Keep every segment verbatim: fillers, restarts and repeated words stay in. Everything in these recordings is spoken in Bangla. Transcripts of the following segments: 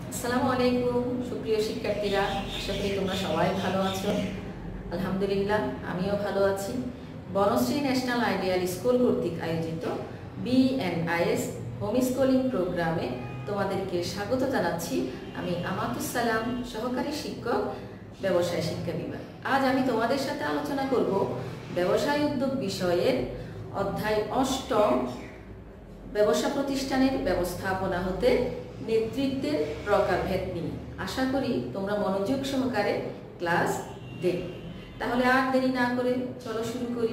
আসসালামু আলাইকুম সুপ্রিয় শিক্ষার্থীরা, আশা করি তোমরা সবাই ভালো আছো। আলহামদুলিল্লাহ, আমিও ভালো আছি। বনশ্রী ন্যাশনাল আইডিয়াল স্কুল কর্তৃক আয়োজিত বিএনআইএস হোম স্কুলিং প্রোগ্রামে তোমাদেরকে স্বাগত জানাচ্ছি। আমি আমাতুস সালাম, সহকারী শিক্ষক, ব্যবসায় শিক্ষা বিভাগ। আজ আমি তোমাদের সাথে আলোচনা করব ব্যবসায় উদ্যোগ বিষয়ের অধ্যায় অষ্টম, ব্যবসা প্রতিষ্ঠানের ব্যবস্থাপনা হতে নেতৃত্বের প্রকারভেদ নিয়ে। আশা করি তোমরা মনোযোগ সহকারে ক্লাস দেখবে। তাহলে আর দেরি না করে চলো শুরু করি।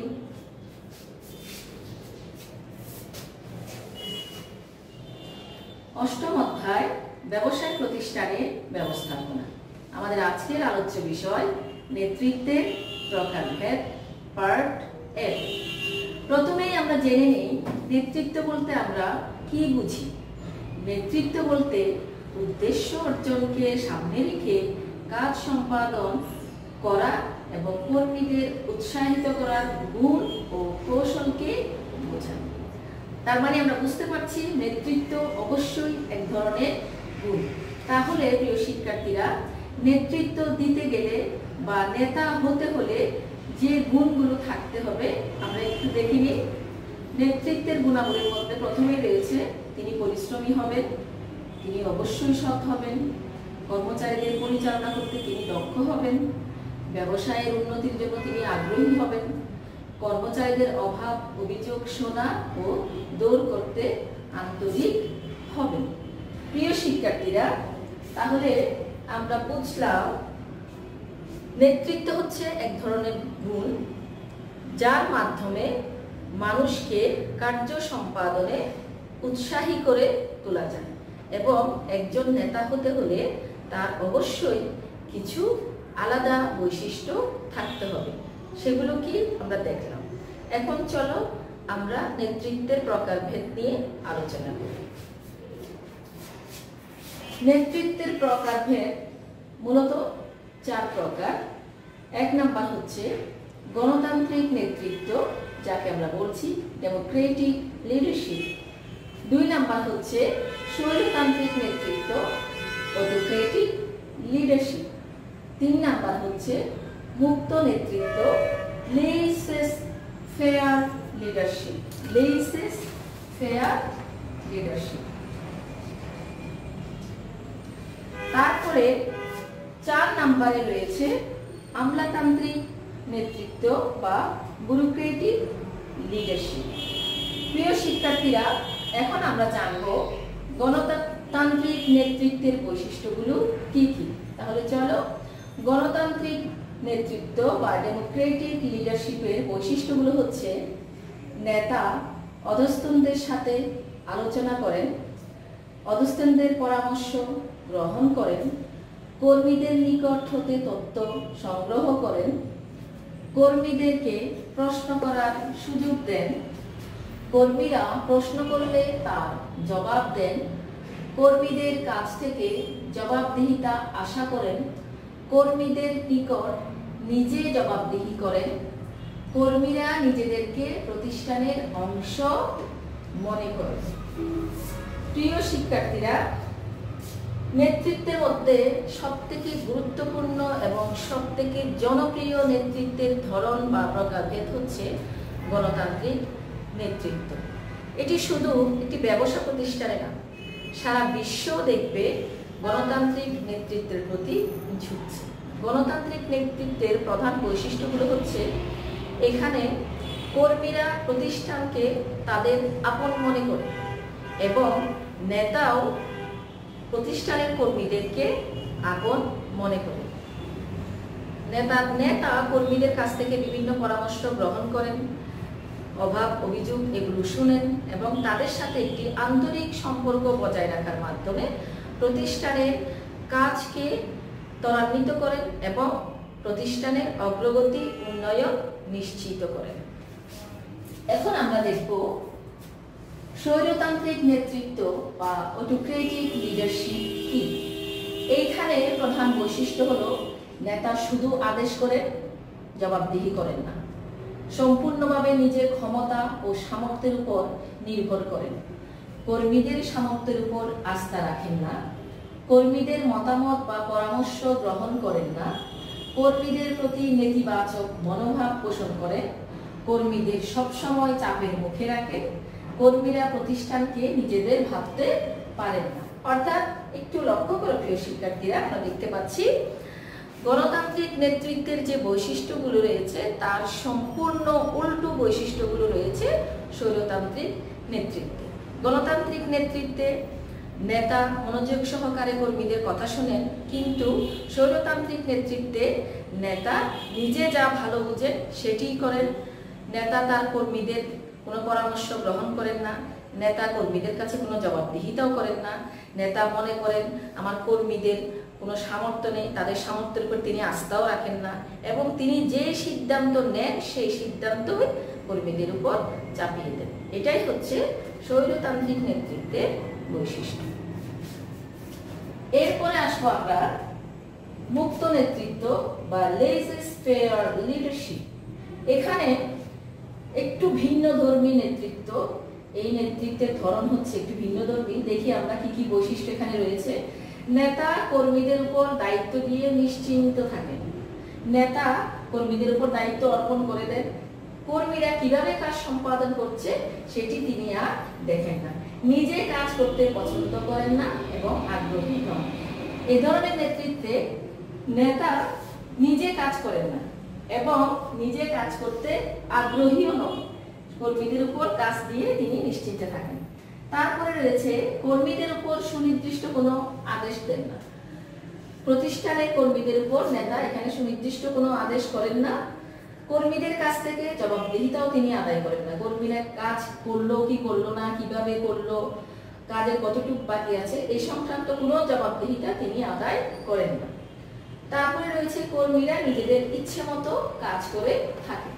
অষ্টম অধ্যায় ব্যবসায় প্রতিষ্ঠানের ব্যবস্থাপনা। আমাদের আজকের আলোচ্য বিষয় নেতৃত্বের প্রকারভেদ, পার্ট এ। প্রথমেই আমরা জেনে নিই নেতৃত্ব বলতে আমরা কি বুঝি। নেতৃত্ব বলতে উদ্দেশ্য অর্জনকে সামনে রেখে কাজ সম্পাদন করা এবং কর্মীদের উৎসাহিত করার গুণ ও কৌশলকে বোঝানো। তার মানে আমরা বুঝতে পারছি নেতৃত্ব অবশ্যই এক ধরনের গুণ। তাহলে প্রিয় শিক্ষার্থীরা, নেতৃত্ব দিতে গেলে বা নেতা হতে হলে যে গুণগুলো থাকতে হবে আমরা একটু দেখে নিই। নেতৃত্বের গুণাবলীর মধ্যে প্রথমেই রয়েছে তিনি পরিশ্রমী হবেন, তিনি অবশ্যই সৎ হবেন, কর্মচারীদের পরিচালনা করতে তিনি দক্ষ হবেন, ব্যবসায়ের উন্নতির জন্য তিনি আগ্রহী হবেন, কর্মচারীদের অভাব অভিযোগ শোনা ও দূর করতে আন্তরিক হবেন। প্রিয় শিক্ষার্থীরা, তাহলে আমরা বুঝলাম নেতৃত্ব হচ্ছে এক ধরনের গুণ যার মাধ্যমে মানুষকে কার্য সম্পাদনে উৎসাহী করে তোলা যায় এবং একজন নেতা হতে হলে তার অবশ্যই কিছু আলাদা বৈশিষ্ট্য থাকতে হবে। সেগুলো কি আমরা দেখলাম। এখন চলো আমরা নেতৃত্বের প্রকারভেদ নিয়ে আলোচনা করি। নেতৃত্বের প্রকারভেদ মূলত চার প্রকার। এক নাম্বার হচ্ছে গণতান্ত্রিক নেতৃত্ব, যাকে আমরা বলছি ডেমোক্রেটিক লিডারশিপ। দুই নাম্বার হচ্ছে স্বৈরতান্ত্রিক নেতৃত্ব, অটোক্রেটিক লিডারশিপ। তিন নাম্বার হচ্ছে মুক্ত নেতৃত্ব, laissez faire leadership. Laissez faire leadership. তারপরে চার নাম্বারে রয়েছে আমলাতান্ত্রিক নেতৃত্ব বা ব্যুরোক্রেটিক লিডারশিপ। প্রিয় শিক্ষার্থীরা, এখন আমরা জানব গণতান্ত্রিক নেতৃত্বের বৈশিষ্ট্যগুলো কি কি। তাহলে চলো, গণতান্ত্রিক নেতৃত্ব বা ডেমোক্রেটিক লিডারশিপের বৈশিষ্ট্যগুলো হচ্ছে নেতা অধস্তনদের সাথে আলোচনা করেন, অধস্তনদের পরামর্শ গ্রহণ করেন, কর্মীদের নিকট হতে তথ্য সংগ্রহ করেন, কর্মীদেরকে প্রশ্ন করার সুযোগ দেন, কর্মীরা প্রশ্ন করলে তার জবাব দেন, কর্মীদের কাছ থেকে জবাবদিহিতা আশা করেন, কর্মীদের নিকট নিজে জবাবদিহি করেন, কর্মীরা নিজেদেরকে প্রতিষ্ঠানের অংশ মনে করেন। প্রিয় শিক্ষার্থীরা, নেতৃত্বের মধ্যে সবথেকে গুরুত্বপূর্ণ এবং সবথেকে জনপ্রিয় নেতৃত্বের ধরন বা প্রকারভেদ হচ্ছে গণতান্ত্রিক নেতৃত্ব। এটি শুধু একটি ব্যবসা প্রতিষ্ঠানে না, সারা বিশ্ব দেখবে গণতান্ত্রিক নেতৃত্বের প্রতি ঝুঁকছে। গণতান্ত্রিক নেতৃত্বের প্রধান বৈশিষ্ট্যগুলো হচ্ছে এখানে কর্মীরা প্রতিষ্ঠানকে তাদের আপন মনে করে এবং নেতাও প্রতিষ্ঠানের কর্মীদেরকে আপন মনে করে। নেতা নেতা কর্মীদের কাছ থেকে বিভিন্ন পরামর্শ গ্রহণ করেন, অভাব অভিযোগ এগুলো শুনেন এবং তাদের সাথে একটি আন্তরিক সম্পর্ক বজায় রাখার মাধ্যমে প্রতিষ্ঠানের কাজকে ত্বরান্বিত করেন এবং প্রতিষ্ঠানের অগ্রগতি উন্নয়ন নিশ্চিত করেন। এখন আমরা দেখব স্বৈরতান্ত্রিক নেতৃত্ব বা অটোক্রেটিক লিডারশিপ কি। এইখানে প্রধান বৈশিষ্ট্য হলো নেতা শুধু আদেশ করেন, জবাবদিহি করেন না, সম্পূর্ণভাবে নিজের ক্ষমতা ও সামর্থ্যের উপর নির্ভর করেন, কর্মীদের সামর্থ্যের উপর আস্থা রাখেন না, কর্মীদের মতামত বা পরামর্শ গ্রহণ করেন না, কর্মীদের প্রতি নেতিবাচক মনোভাব পোষণ করেন, কর্মীদের সবসময় চাপের মুখে রাখেন, কর্মীরা প্রতিষ্ঠানকে নিজেদের ভাবতে পারেন না। অর্থাৎ একটু লক্ষ্য করে প্রিয় শিক্ষার্থীরা, আমরা দেখতে পাচ্ছি গণতান্ত্রিক নেতৃত্বের যে বৈশিষ্ট্যগুলো রয়েছে তার সম্পূর্ণ উল্টো বৈশিষ্ট্যগুলো রয়েছে স্বৈরতান্ত্রিক নেতৃত্বে। গণতান্ত্রিক নেতৃত্বে নেতা মনোযোগ সহকারে কর্মীদের কথা শোনেন, কিন্তু স্বৈরতান্ত্রিক নেতৃত্বে নেতা নিজে যা ভালো বুঝেন সেটিই করেন। নেতা তার কর্মীদের কোনো পরামর্শ গ্রহণ করেন না, নেতা কর্মীদের কাছে কোনো জবাবদিহিতাও করেন না। নেতা মনে করেন আমার কর্মীদের কোনো সামর্থ্য নেই, তাদের সামর্থ্যের উপর তিনি আস্থাও রাখেন না, এবং তিনি যে সিদ্ধান্ত নেন সেই সিদ্ধান্তই কর্মীদের উপর চাপিয়ে দেন। এটাই হচ্ছে স্বৈরতান্ত্রিক নেতৃত্বের বৈশিষ্ট্য। এরপরে আসবো আমরা মুক্ত নেতৃত্ব বা লেইসে-ফেয়ার লিডারশিপ। এখানে একটু ভিন্ন ধর্মী নেতৃত্ব, এই নেতৃত্বের ধরন হচ্ছে একটু ভিন্ন ধর্মী। দেখি আমরা কি কি বৈশিষ্ট্য এখানে রয়েছে। নেতা কর্মীদের উপর দায়িত্ব দিয়ে নিশ্চিন্ত থাকেন, নেতা কর্মীদের উপর দায়িত্ব অর্পণ করে দেন, কর্মীরা কিভাবে কাজ সম্পাদন করছে সেটি তিনি আর দেখেন না, নিজে কাজ করতে পছন্দ করেন না এবং আগ্রহী নন। এই ধরনের নেতৃত্বে নেতা নিজে কাজ করেন না এবং নিজে কাজ করতে আগ্রহীও নন, কর্মীদের উপর কাজ দিয়ে তিনি নিশ্চিন্ত থাকেন। তারপরে রয়েছে কর্মীদের উপর সুনির্দিষ্ট কোনো আদেশ দেন না। প্রতিষ্ঠানের কর্মীদের উপর নেতা এখানে সুনির্দিষ্ট কোনো আদেশ করেন না, কর্মীদের কাছ থেকে জবাবদিহিতাও তিনি আদায় করেন না। কর্মীরা কাজ করলো কি করলো না, কিভাবে করলো, কাজের কতটুকু বাকি আছে, এই সংক্রান্ত কোনো জবাবদিহিতা তিনি আদায় করেন না। তারপরে রয়েছে কর্মীরা নিজেদের ইচ্ছে মতো কাজ করে থাকে।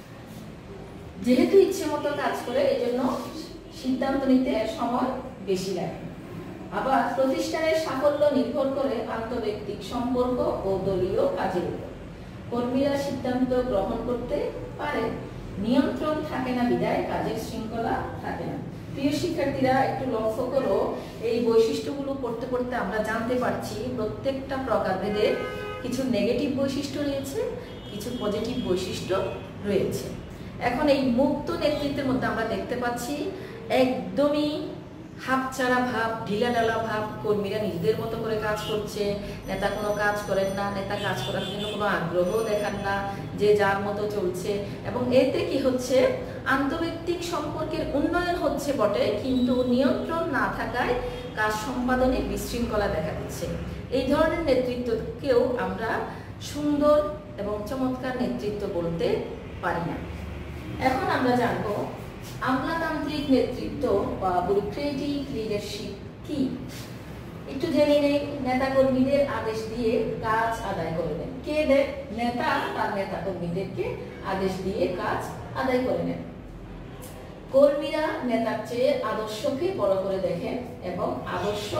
যেহেতু ইচ্ছে মতো কাজ করে এজন্য সিদ্ধান্ত নিতে সময় বেশি লাগে। আবার প্রতিষ্ঠানের সাফল্য নির্ভর করে আন্তঃব্যক্তিক সম্পর্ক ও দলীয় কাজের উপর। কর্মীরা সিদ্ধান্ত গ্রহণ করতে পারে, নিয়ন্ত্রণ থাকে না বিদায় কাজের শৃঙ্খলা থাকে না। প্রিয় শিক্ষার্থীরা, একটু লক্ষ্য করো, এই বৈশিষ্ট্যগুলো পড়তে পড়তে আমরা জানতে পারছি প্রত্যেকটা প্রকারভেদে কিছু নেগেটিভ বৈশিষ্ট্য রয়েছে, কিছু পজিটিভ বৈশিষ্ট্য রয়েছে। এখন এই মুক্ত নেতৃত্বের মধ্যে আমরা দেখতে পাচ্ছি একদমই হাতছাড়া ভাব, ঢিলাঢালা ভাব, কর্মীরা নিজেদের মতো করে কাজ করছে, নেতা কোনো কাজ করেন না, নেতা কাজ করার জন্য কোনো আগ্রহ দেখান না, যে যার মতো চলছে। এবং এতে কি হচ্ছে, আন্তঃব্যক্তিক সম্পর্কের উন্নয়ন হচ্ছে বটে, কিন্তু নিয়ন্ত্রণ না থাকায় কাজ সম্পাদনে বিশৃঙ্খলা দেখা দিচ্ছে। এই ধরনের নেতৃত্বকেও আমরা সুন্দর এবং চমৎকার নেতৃত্ব বলতে পারি না। এখন আমরা জানবো আমলাতান্ত্রিক নেতৃত্ব বা ব্যুরোক্রেটিক লিডারশিপ কি। একটু জেনে নেই। নেতা কর্মীদের আদেশ দিয়ে কাজ আদায় করে নেন। কে দেন? নেতা তার নেতা কর্মীদেরকে আদেশ দিয়ে কাজ আদায় করে নেন। কর্মীরা নেতার চেয়ে আদর্শকে বড় করে দেখেন এবং আদর্শ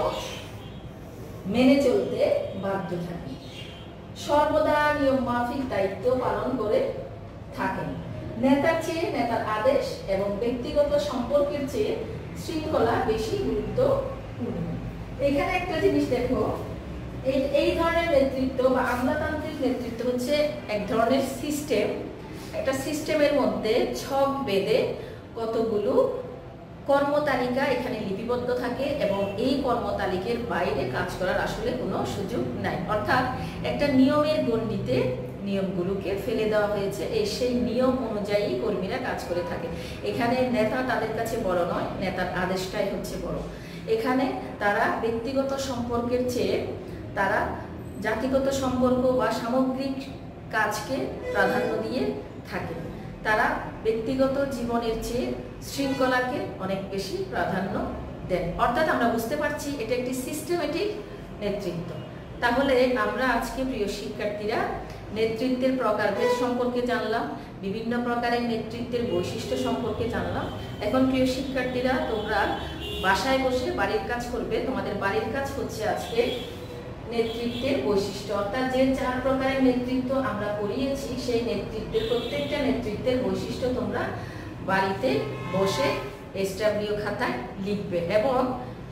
মেনে চলতে বাধ্য থাকেন। সর্বদা নিয়ম মাফিক দায়িত্ব পালন করে থাকেন। নেতার চেয়ে নেতার আদেশ এবং ব্যক্তিগত সম্পর্কের চেয়ে শৃঙ্খলা বেশি গুরুত্বপূর্ণ। এখানে একটা জিনিস দেখো, এই এই ধরনের নেতৃত্ব বা আমলাতান্ত্রিক নেতৃত্ব হচ্ছে এক ধরনের সিস্টেম। একটা সিস্টেমের মধ্যে ছক বেঁধে কতগুলো কর্মতালিকা এখানে লিপিবদ্ধ থাকে এবং এই কর্মতালিকার বাইরে কাজ করার আসলে কোনো সুযোগ নাই। অর্থাৎ একটা নিয়মের গণ্ডিতে নিয়মগুলোকে ফেলে দেওয়া হয়েছে, এই সেই নিয়ম অনুযায়ী কর্মীরা কাজ করে থাকে। এখানে নেতা তাদের কাছে বড় নয়, নেতার আদেশটাই হচ্ছে বড়। এখানে তারা ব্যক্তিগত সম্পর্কের চেয়ে তারা জাতিগত সম্পর্ক বা সামগ্রিক কাজকে প্রাধান্য দিয়ে থাকে। তারা ব্যক্তিগত জীবনের চেয়ে শৃঙ্খলাকে অনেক বেশি প্রাধান্য দেন। অর্থাৎ আমরা বুঝতে পারছি এটা একটি সিস্টেমেটিক নেতৃত্ব। তাহলে আমরা আজকে প্রিয় শিক্ষার্থীরা নেতৃত্বের প্রকারভেদ সম্পর্কে জানলাম, বিভিন্ন প্রকারের নেতৃত্বের বৈশিষ্ট্য সম্পর্কে জানলাম। এখন প্রিয় শিক্ষার্থীরা তোমরা বাসায় বসে বাড়ির কাজ করবে। তোমাদের বাড়ির কাজ হচ্ছে আজকে নেতৃত্বের বৈশিষ্ট্য, অর্থাৎ যে চার প্রকারের নেতৃত্ব আমরা পড়িয়েছি সেই নেতৃত্বের প্রত্যেকটা নেতৃত্বের বৈশিষ্ট্য তোমরা বাড়িতে বসে এসডব্লিউ খাতায় লিখবে এবং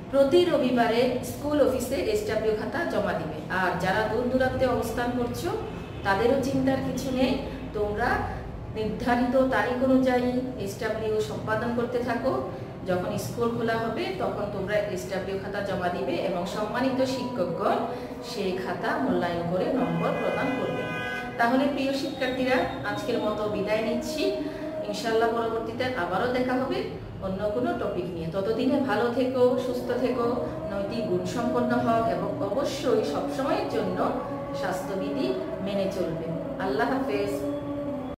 প্রতি রবিবারে স্কুল অফিসে এসডব্লিউ খাতা জমা দিবে। আর যারা দূর দূরান্তে অবস্থান করছো তাদেরও চিন্তার কিছু নেই, তোমরা নির্ধারিত তারিখ অনুযায়ী এসডব্লিউ সম্পাদন করতে থাকো। যখন স্কুল খোলা হবে তখন তোমরা এসডব্লিউ খাতা জমা দিবে এবং সম্মানিত শিক্ষকগণ সেই খাতা মূল্যায়ন করে নম্বর প্রদান করবে। তাহলে প্রিয় শিক্ষার্থীরা, আজকের মতো বিদায় নিচ্ছি। ইনশাআল্লাহ পরবর্তীতে আবারও দেখা হবে অন্য কোনো টপিক নিয়ে। ততদিনে ভালো থেকো, সুস্থ থেকো, নৈতিক গুণসম্পন্ন হও এবং অবশ্যই সবসময়ের জন্য স্বাস্থ্যবিধি মেনে চলবে। আল্লাহ হাফেজ।